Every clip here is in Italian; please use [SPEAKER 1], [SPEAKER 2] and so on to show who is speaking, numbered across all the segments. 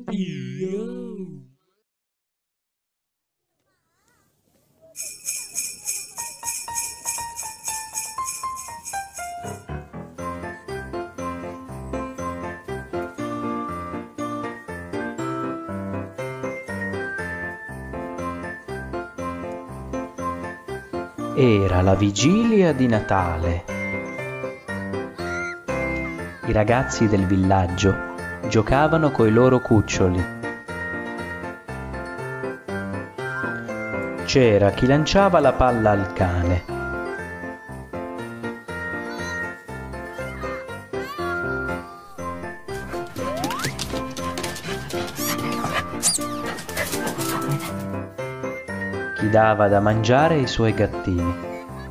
[SPEAKER 1] Era la vigilia di Natale. I ragazzi del villaggio giocavano coi loro cuccioli. C'era chi lanciava la palla al cane. Chi dava da mangiare ai suoi gattini.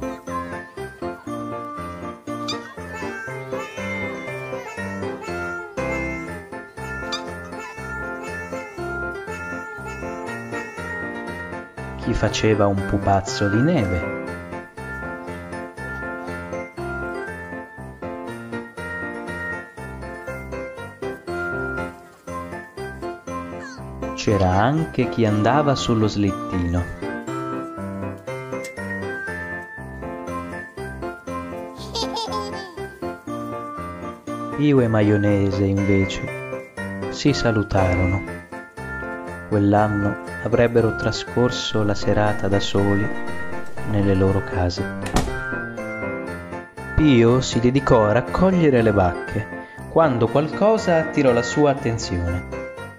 [SPEAKER 1] Chi faceva un pupazzo di neve. C'era anche chi andava sullo slittino. Pio e Maionese, invece, si salutarono. Quell'anno avrebbero trascorso la serata da soli nelle loro case. Pio si dedicò a raccogliere le bacche quando qualcosa attirò la sua attenzione.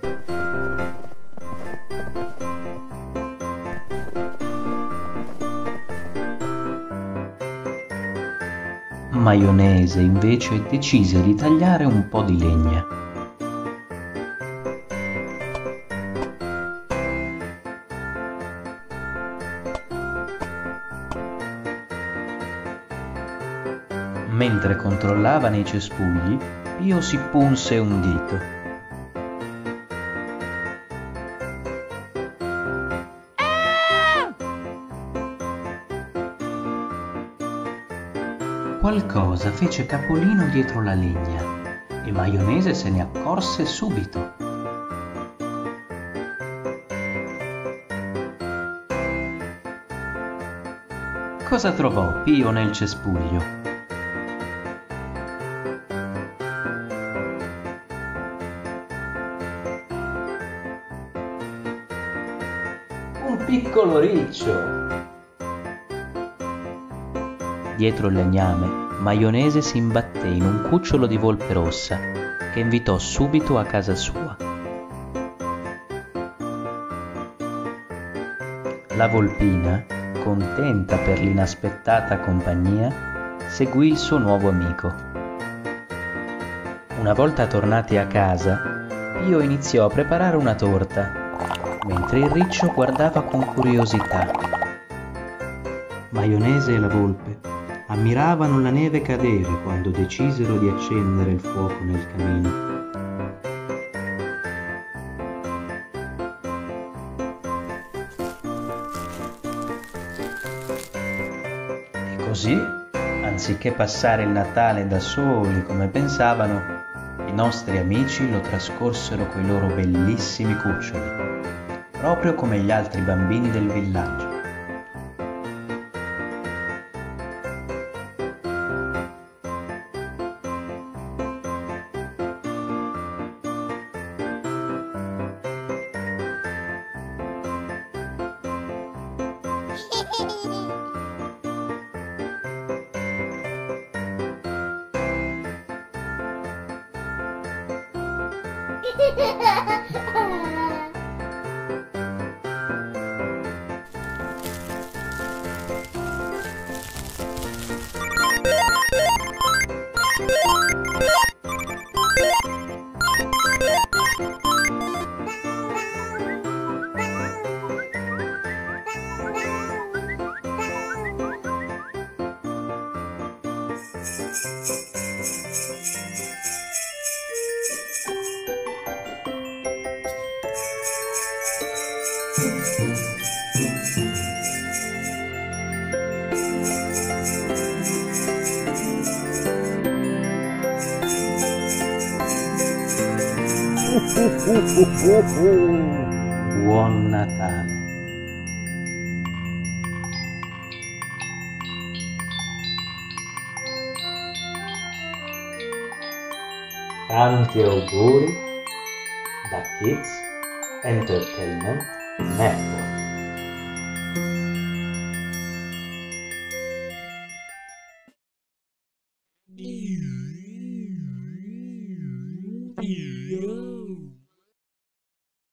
[SPEAKER 1] Maionese invece decise di tagliare un po' di legna. Mentre controllava nei cespugli, Pio si punse un dito. Qualcosa fece capolino dietro la legna e Maionese se ne accorse subito. Cosa trovò Pio nel cespuglio? Un piccolo riccio! Dietro il legname, Maionese si imbatté in un cucciolo di volpe rossa che invitò subito a casa sua. La volpina, contenta per l'inaspettata compagnia, seguì il suo nuovo amico. Una volta tornati a casa, Pio iniziò a preparare una torta, mentre il riccio guardava con curiosità. Maionese e la volpe ammiravano la neve cadere quando decisero di accendere il fuoco nel camino. E così, anziché passare il Natale da soli come pensavano, i nostri amici lo trascorsero coi loro bellissimi cuccioli, proprio come gli altri bambini del villaggio. Buon Natale. Tanti auguri da Kids Entertainment Network.
[SPEAKER 2] Yeah.